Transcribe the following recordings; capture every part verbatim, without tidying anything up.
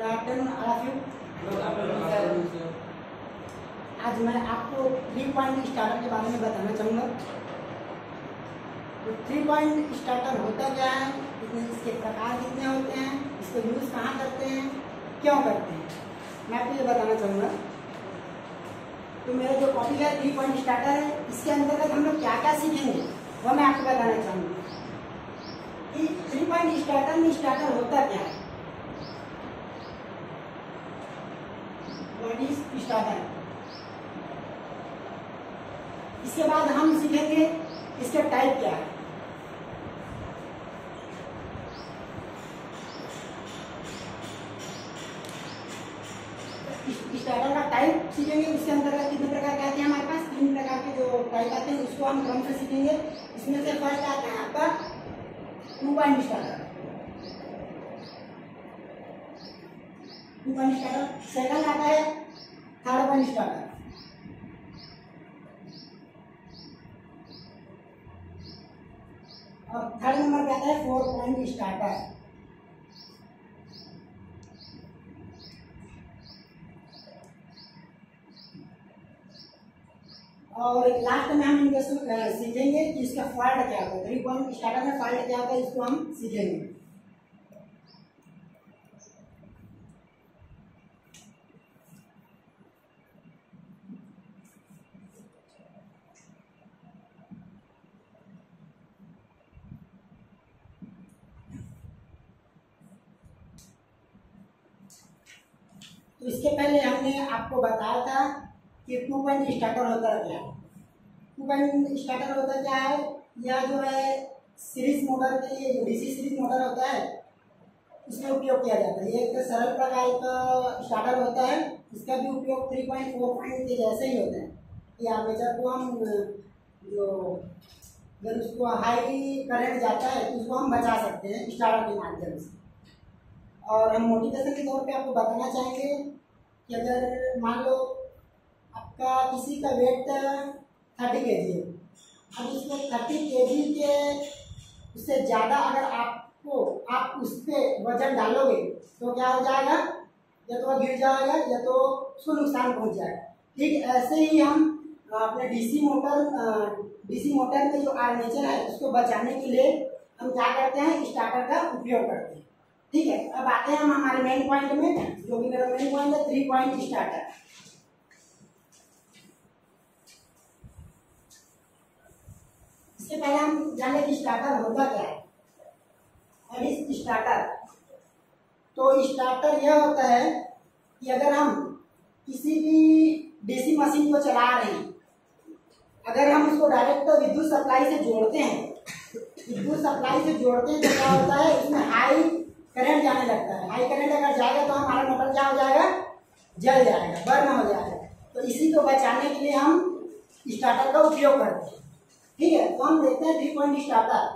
Good afternoon all of you. आज मैं आपको थ्री पॉइंट स्टार्टर के बारे में बताना चाहूँगा। तो थ्री पॉइंट स्टार्टर होता क्या है, इसमें इसके प्रकार कितने होते हैं, इसको यूज़ कहाँ करते हैं, क्यों करते हैं, मैं आपको ये बताना चाहूँगा। तो मेरा जो टॉपिक है थ्री पॉइंट स्टार्टर है, इसके अंतर्गत हम लोग क्या क्या सीखेंगे वो मैं आपको बताना चाहूँगा कि थ्री पॉइंट स्टार्टर में स्टार्टर होता क्या है, व्हाट इज स्टार्टर। इसके बाद हम सीखेंगे इसके टाइप क्या है। स्टार्टर का टाइप सीखेंगे, उसके अंतर्गत कितने प्रकार के आते हैं, हमारे पास तीन प्रकार के जो टाइप आते हैं उसको हम क्रम से सीखेंगे। इसमें से फर्स्ट आता है आपका two point starter, two point starter. Second आता है थर्ड पॉइंट स्टार्टर, और थर्ड नंबर पे आता है फोर पॉइंट स्टार्टर। और लास्ट में हम इनके सीखेंगे कि इसका फॉल्ट क्या होता है, थ्री पॉइंट स्टार्टर में फॉल्ट क्या होता है, इसको हम सीखेंगे। तो इसके पहले हमने आपको बताया था कि टू पॉइंट स्टार्टर होता है क्या। टू पॉइंट स्टार्टर होता क्या है, यह जो है सीरीज मोटर के लिए जो डीसी सीरीज मोटर होता है उसमें उपयोग किया जाता है। ये एक सरल प्रकार का स्टार्टर होता है, इसका भी उपयोग थ्री पॉइंट फोर पॉइंट के जैसे ही होता है कि आर्मेचर को हम जो जब उसको हाई करंट जाता है तो उसको हम बचा सकते हैं स्टार्टर के माध्यम से। और हम मोटिवेशन के तौर पे आपको बताना चाहेंगे कि अगर मान लो आपका किसी का वेट थर्टी के जी है, अब उसको थर्टी के जी के उससे ज़्यादा अगर आपको आप उस पर वजन डालोगे तो क्या हो जाएगा, या तो वह गिर जाएगा या तो उसको नुकसान पहुंच जाएगा। ठीक ऐसे ही हम अपने डीसी मोटर डीसी मोटर में जो आर्मेचर है उसको बचाने के लिए हम क्या करते हैं, स्टार्टर का उपयोग करते हैं। ठीक है, अब आते हैं हम हमारे मेन पॉइंट में, जो कि मेरा मेन पॉइंट है थ्री पॉइंट स्टार्टर। इसके पहले हम जाने कि स्टार्टर होता क्या है। और इस स्टार्टर तो स्टार्टर यह होता है कि अगर हम किसी भी डीसी मशीन को चला रहे हैं, अगर हम उसको डायरेक्ट तो विद्युत सप्लाई से जोड़ते हैं, विद्युत सप्लाई से जोड़ते हैं तो क्या होता है, इसमें हाई करंट जाने लगता है। हाई करंट अगर जाएगा तो हमारा मोटर क्या हो जाएगा, जल जाएगा, बर्न हो जाएगा। तो इसी को बचाने के लिए हम स्टार्टर का उपयोग करते हैं। ठीक है, तो हम देखते हैं थ्री पॉइंट स्टार्टर।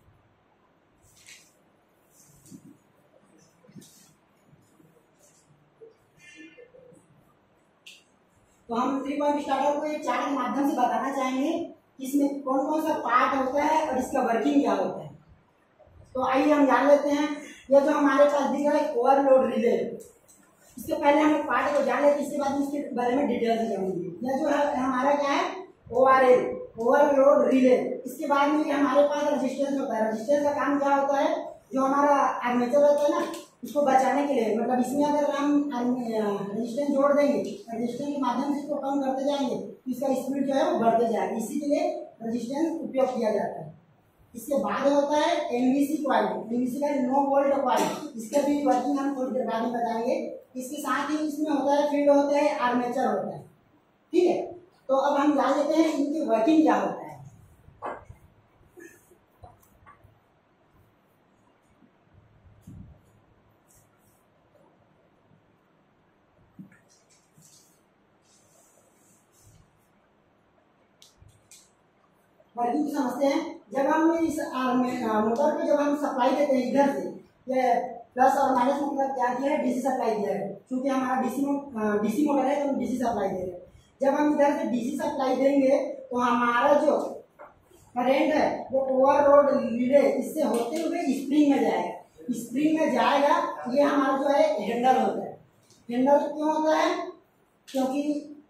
तो हम थ्री पॉइंट स्टार्टर को एक चार्ट के माध्यम से बताना चाहेंगे कि इसमें कौन कौन सा पार्ट होता है और इसका वर्किंग क्या होता है। तो आइए हम जान लेते हैं। यह जो हमारे पास दिख रहा है ओवरलोड रिले, इसके पहले हम एक पार्ट को जान लेते हैं, इसके बाद इसके बारे में डिटेल से जानेंगे। यह जो है हमारा क्या है, O R L, overload relay. इसके बाद में हमारे पास रेजिस्टेंस होता है। रेजिस्टेंस का काम क्या होता है, जो हमारा आर्मेचर होता है ना उसको बचाने के लिए, मतलब इसमें अगर हम रेजिस्टेंस जोड़ देंगे, रेजिस्टेंस के माध्यम से इसको कम करते जाएंगे तो इसका स्पीड जो है वो बढ़ते जाएगा, इसी के लिए रेजिस्टेंस उपयोग किया जाता है। इसके बाद होता है एनवीसी कॉइल, एनवीसी का नो वोल्ट कॉइल, इसका भी वर्किंग हम थोड़ी देर बाद में बताएंगे। इसके साथ ही इसमें होता है फील्ड होता है, आर्मेचर होता है। ठीक है, तो अब हम जान लेते हैं इनकी वर्किंग क्या होता है। वर्किंग को समझते हैं। जब हम इस मोटर पे जब हम सप्लाई देते हैं इधर से, ये प्लस और माइनस मतलब क्या किया है, डीसी सप्लाई दिया है। क्योंकि हमारा डीसी डीसी मोटर है तो हम डीसी सप्लाई दे रहे हैं। जब हम इधर से डीसी सप्लाई देंगे तो हमारा जो करंट है वो ओवरलोड रिले इससे होते हुए स्प्रिंग में जाएगा। स्प्रिंग में जाएगा ये हमारा जो है हैंडल होता है। हैंडल क्यों होता है? क्योंकि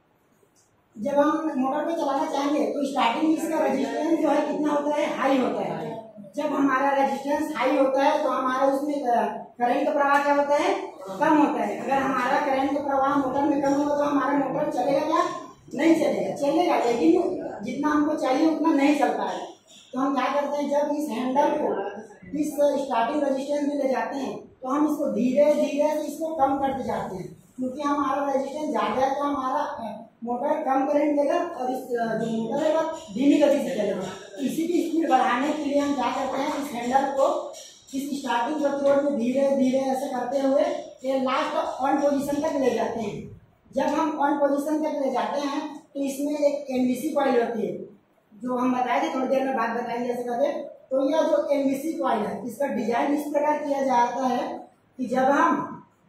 जब हम मोटर को चलाना चाहेंगे तो स्टार्टिंग में इसका रेजिस्टेंस जो है कितना होता है? हाई होता है। जब हमारा रेजिस्टेंस हाई होता है तो हमारा उसमें करंट का प्रवाह क्या होता है? कम होता है। अगर हमारा करंट का प्रवाह मोटर में कम होगा तो हमारा मोटर चलेगा क्या? नहीं चलेगा। चलेगा लेकिन जितना हमको चाहिए उतना नहीं चलता है। तो हम क्या करते हैं, जब इस हैंडल को इस स्टार्टिंग रेजिस्टेंस में ले जाते हैं तो हम इसको धीरे धीरे इसको कम करते जाते हैं, क्योंकि हमारा रेजिस्टेंस ज़्यादा है तो हमारा मोटर कम करंट देगा और इस जो मोटर है वह धीमी गति से चलेगा। इसी की स्पीड बढ़ाने के लिए हम क्या करते हैं, इस हैंडल को इस स्टार्टिंग प्रतिरोध में धीरे धीरे ऐसे करते हुए ये लास्ट ऑन पोजीशन तक ले जाते हैं। जब हम ऑन पोजीशन तक ले जाते हैं तो इसमें एक एनबीसी कॉइल होती है, जो हम बताए थे, थोड़ी देर में बात बताएंगे ऐसे करके। तो यह जो एनबीसी कॉइल है इसका डिजाइन इस प्रकार किया जाता है कि जब हम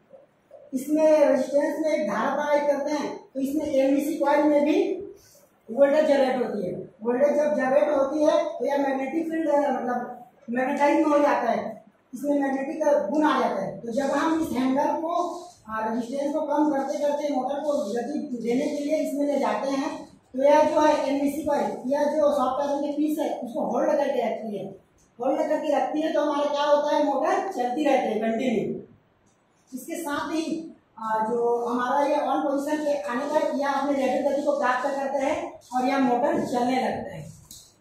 इसमें रेजिस्टेंस में एक धारा प्रवाहित करते हैं तो इसमें एनबीसी कॉइल में भी वोल्टेज जनरेट होती है। वोल्टेज जब जनरेट होती है तो यह मैग्नेटिक फील्ड मतलब मैग्नेटाइज हो जाता है, इसमें मैग्नेटिक गुण आ जाता है। तो जब हम इस हैंडल को रेजिस्टेंस को कम करते करते मोटर को गति देने के लिए इसमें ले जाते हैं तो यह जो है एनबीसी कॉइल, यह जो सॉफ्टवेयर के पीस है उसको होल्ड करके रखती है। होल्ड करके रखती है तो हमारा क्या होता है, मोटर चलती रहती है कंटिन्यू। इसके साथ ही जो हमारा ये ऑन पोजीशन पे आने पर यह अपने रेटेड गति को प्राप्त करते हैं और यह मोटर चलने लगता है।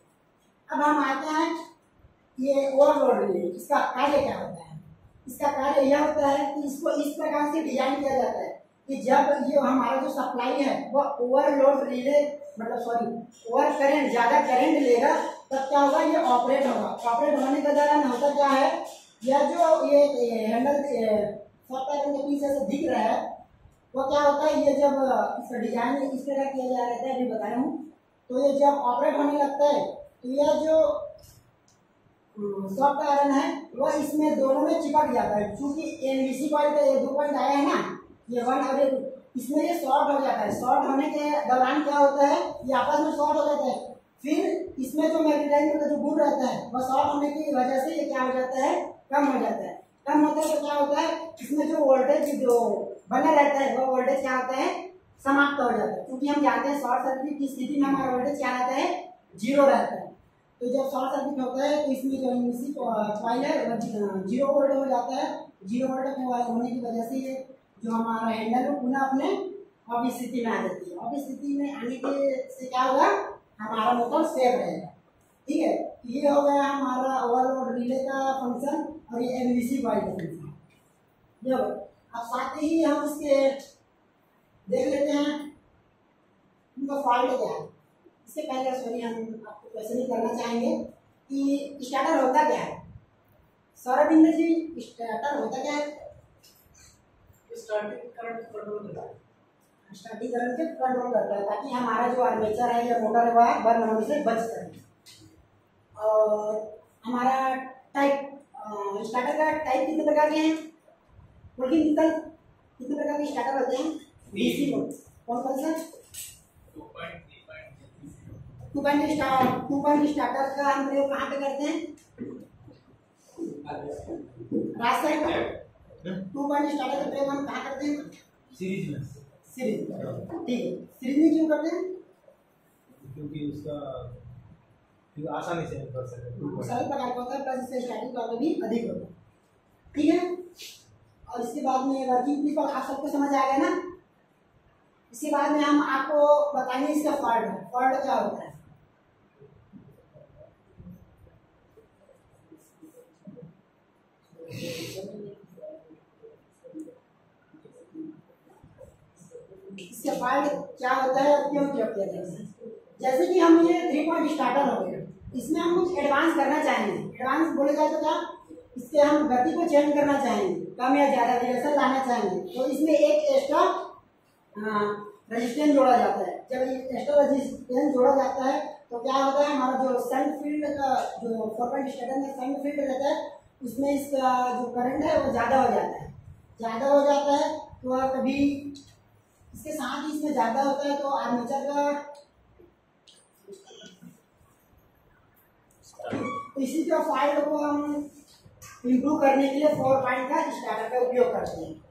अब हम आते हैं ये ओवरलोड रिले, इसका कार्य क्या होता है? इसका कार्य यह होता है कि इसको इस प्रकार से डिजाइन किया जाता है कि जब ये हमारा जो सप्लाई है वह ओवरलोड रिले मतलब सॉरी ओवर करंट ज़्यादा करंट लेगा तब क्या होगा, ये ऑपरेट होगा। ऑपरेट होने के दौरान होता क्या है, यह जो ये हैंडल सॉफ्टवेयर के पीछे से दिख रहा है वो क्या होता है, ये जब इसका डिजाइन इस तरह किया जा रहा है अभी बताया हूँ, तो ये जब ऑपरेट होने लगता है तो यह जो सॉफ्ट आयरन है वह इसमें दोनों में चिपक जाता है। क्योंकि एनबीसी कॉइल का ये दो पॉइंट आया है ना, ये वन और इसमें ये शॉर्ट हो जाता है। शॉर्ट होने के दौरान क्या होता है, ये आपस में शॉर्ट हो जाता है। फिर इसमें जो मैग्नेटाइजिंग का जो गुण रहता है वह शॉर्ट होने की वजह से ये क्या हो जाता है, कम हो जाता है। कम होता है तो क्या होता है, इसमें जो वोल्टेज जो बना रहता है वह वोल्टेज क्या होता है, समाप्त हो जाता है। क्योंकि हम जानते हैं शॉर्ट सर्किट की स्थिति में हमारा वोल्टेज क्या रहता है, जीरो रहता है। तो जब शॉर्ट सर्किट होता है तो इसमें जो एनबीसी कॉइल है वह जीरो वोल्ट हो जाता है। जीरो वोल्ट होने की वजह से ये जो हमारा हैंडल है पुनः अपने ऑफ स्थिति में आ जाती है। ऑफ स्थिति में आने के से क्या होगा, हमारा मोटर सेफ रहेगा। ठीक है, ये हो गया हमारा ओवरलोड रिले का फंक्शन और ये एनबीसी कॉइल का फंक्शन। जो अब साथ ही हम इसके देख लेते हैं इनका फॉल्ट क्या है। इससे पहले सॉरी हम आपको क्वेश्चन ही करना चाहेंगे कि स्टार्टर होता क्या है। सौरभ इंद्र जी, स्टार्टर होता क्या है? स्टार्टिंग करंट कंट्रोल करता है। स्टार्टिंग करंट के कंट्रोल करता है ताकि हमारा जो आर्मेचर है या मोटर है वह बर्न होने से बच सके। और हमारा टाइप स्टार्टर का टाइप कितने प्रकार के हैं? वर्किंग निकल कितने प्रकार के स्टार्टर होते हैं? डीसी को कौन कौन सा? Two point starter two point starter का हम प्रयोग कहाँ पे करते हैं? रास्ते में। टू पॉइंट स्टार्टर का प्रयोग हम कहाँ करते हैं? सीरीज में। सीरीज, ठीक है। सीरीज में क्यों करते हैं? क्योंकि उसका क्योंकि आसानी से कर सकते हैं। सरल प्रकार का होता है, प्लस इससे स्टार्टिंग पावर भी अधिक होता है। ठीक है, और इसके बाद में वर्किंग प्रिंसिपल आप सबको समझ आ गया ना। इसके बाद में हम आपको बताएंगे इसका फॉल्ट। फॉल्ट क्या होता है? इसका फॉल्ट क्या होता है, क्यों क्यों किया जाता है? जैसे कि हम ये थ्री पॉइंट स्टार्टर हो गया, इसमें हम कुछ एडवांस करना चाहेंगे। एडवांस बोले जाए तो क्या, इससे हम गति को चेंज करना चाहेंगे, कम या ज्यादा डायरेक्शन लाना चाहेंगे, तो इसमें एक एक्स्ट्रा रेजिस्टेंस जोड़ा जाता है। जब एक्स्ट्रा रेजिस्टेंस जोड़ा जाता है तो क्या होता है, हमारा जो सन फील्ड का जो फोर पॉइंट स्टार्टर में सन फील्ड रहता है उसमें इसका जो करंट है वो ज़्यादा हो जाता है। ज़्यादा हो जाता है तो कभी इसके साथ ही इसमें ज़्यादा होता है तो आर्मेचर का इसी का फॉल्ट को हम इम्प्रूव करने के लिए फोर पॉइंट का स्टार्टर का उपयोग करते हैं।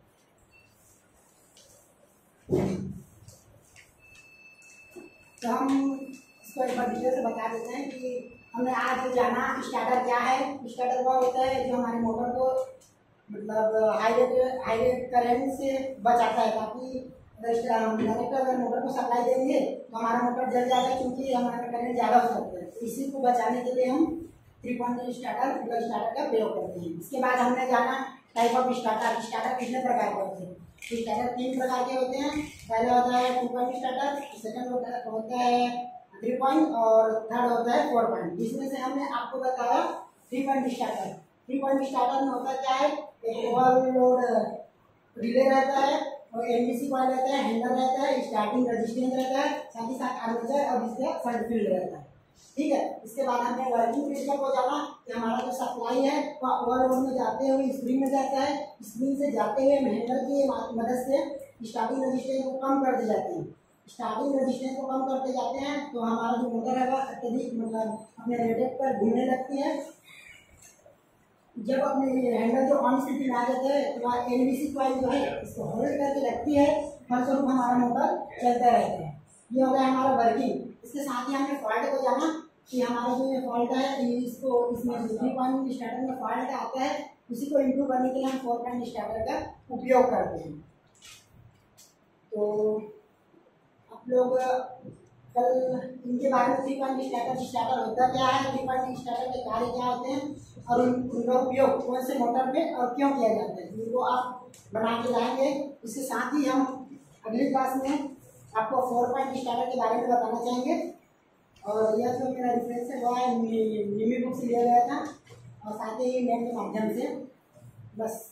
तो हम इसको एक बार डिटेल से बता देते हैं कि हमने आज जाना स्टार्टर क्या है। स्टार्टर वह होता है जो हमारे मोटर को मतलब high rate high rate current से बचाता है, ताकि डायरेक्ट अगर मोटर को सप्लाई देंगे तो हमारा मोटर जल जाएगा, क्योंकि हमारा करंट ज़्यादा हो सकता है। तो इसी को बचाने के लिए हम three point starter plus starter का प्रयोग करते हैं। इसके बाद हमने जाना टाइप ऑफ स्टार्टर। स्टार्टर कितने प्रकार के होते हैं? तो स्टार्टर तीन प्रकार के होते हैं। पहला होता है टू पॉइंट स्टार्टर, सेकंड होता होता है थ्री पॉइंट और थर्ड होता है फोर पॉइंट। इसमें से हमने आपको बताया three point starter. Three point starter में होता क्या है, एक ओवरलोड रिले रहता है और एमबीसी कॉइल रहता है, हैंडल रहता है, स्टार्टिंग रेजिस्टेंस रहता है, साथ ही साथ आर्मेचर और इसका फंड फील्ड रहता है। ठीक है, इसके बाद हमने वर्किंग प्रिंसिपल को जाना कि हमारा जो सप्लाई है वह ओवरलोड में जाते हुए स्प्रिंग में जाता है, स्प्रिंग से जाते हुए हैंडल की मदद से स्टार्टिंग रेजिस्टेंस को कम कर दिए जाते हैं। स्टार्टिंग रेजिस्टेंस को कम करते जाते हैं तो हमारा जो मोटर है वह अत्यधिक मतलब अपने रेटेड पर घूमने लगती है। जब अपने हैंडल जो ऑन स्थिति में आ जाते हैं तो वह एनबीसी कॉइल जो है इसको होल्ड करके रखती है, फलस्वरूप हमारा मोटर चलता रहता है। ये हो गया हमारा वर्किंग। इसके साथ ही हमें फॉल्ट को जाना कि हमारा जो ये फॉल्ट है इसको इसमें थ्री पॉइंट स्टार्टर में फॉल्ट आता है, उसी को इम्प्रूव करने के लिए हम फोर पॉइंट स्टार्टर का उपयोग करते हैं। तो आप लोग कल इनके बारे में थ्री पॉइंट स्टार्टर स्टार्टर होता क्या है, थ्री पॉइंट स्टार्टर के कार्य क्या होते हैं और उन, उनका उपयोग कौन से मोटर में और क्यों किया जाता है, इनको आप बना के लाएंगे। इसके साथ ही हम अगली क्लास में आपको फोर पॉइंट स्टार्टर के बारे में बताना चाहेंगे। और यह जो मेरा रेफरेंस है वह निमी बुक से लिया गया था और साथ ही मेल के माध्यम से। बस